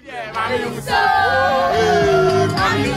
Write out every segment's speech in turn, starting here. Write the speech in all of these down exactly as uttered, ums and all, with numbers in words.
Yeah, Mami Uso. Mami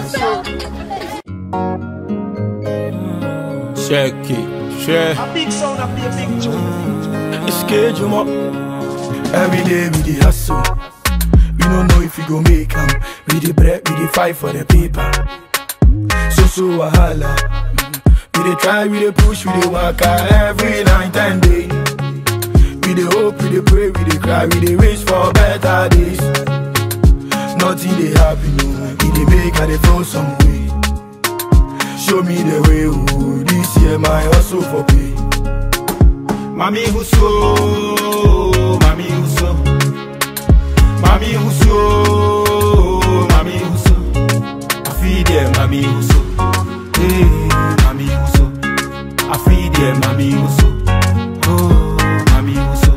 Uso. Check it, check. A big sound, a big big tune. It's schedule up. Every day we dey hustle. We don't know if we go make 'em. We dey bread, we dey fight for the paper. So so wahala. We dey try, we dey push, we dey work out every night and day. We dey hope, we dey pray, we dey cry, we dey wish for better days. Nothing dey happen, no. We dey make and dey flow some way. Show me the way, oh. This year my hustle for pay. Mami Uso, Mami Uso, Mami Uso, Mami Uso. I feed them, Mami Uso. Hey, Mami Uso. I feed them, Mami Uso. Oh, Mami Uso.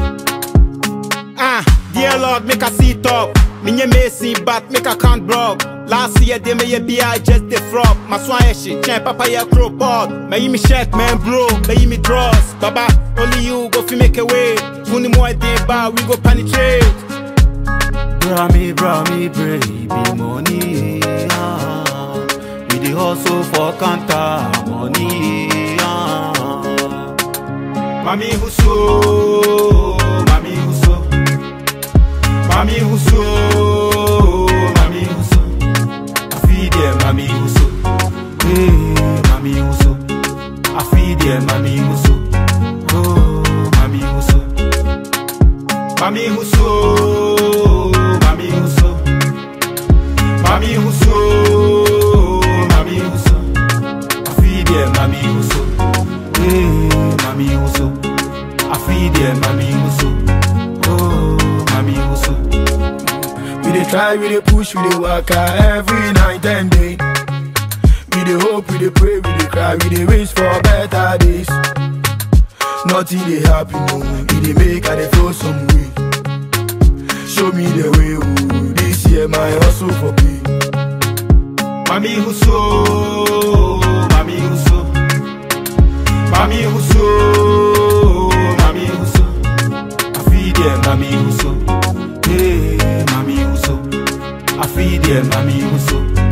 Ah, dear Lord, make a seat up. Minye Macy, but make a count broke. Last year they may be I just the frog. My swan shit, chain papa ya crow board. May me check man bro, may me draws. Baba, only you go fi make a way. Kuni more day bar, we go penetrate. Bra me, bra me, baby money. Ah. We dey hustle for counter money. Ah. Mami Uso, Mami Uso, Mami Uso, Mami Uso. I feed them, Mami Uso. Hey, Mami Uso. I feed them, Mami Uso. Oh, Mami Uso. Mami Uso, Mami Uso, Mami Uso, Mami Uso. I feed them, Mami Uso. Hey, Mami Uso. I feed them, Mami Uso. Oh, Mami Uso. We dey try, we dey push, we dey work out every night and day. We dey hope, we dey pray, we dey cry, we dey wish for better days. Nothing dey happen, no. We dey make and dey flow some way. Show me the way, oh. This year my hustle for pay. Mami Uso, Mami Uso, Mami Uso, Mami Uso. I feed them, Mami Uso. Hey, Mami Uso. I feed them, Mami Uso.